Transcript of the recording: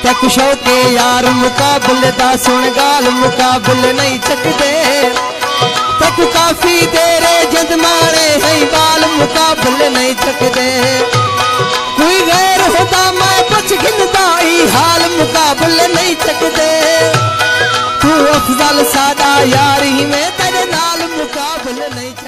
तक शौके यार मुकाबले दा सुन गाल मुकाबले नहीं चकदे तक काफी देरे जिंद मारे है बाल मुकाबले नहीं चकदे कोई गैर होता मैं बच गिनदा ही हाल मुकाबले नहीं चकदे तू अफजल सादा यारी में तेरे नाल मुकाबले नहीं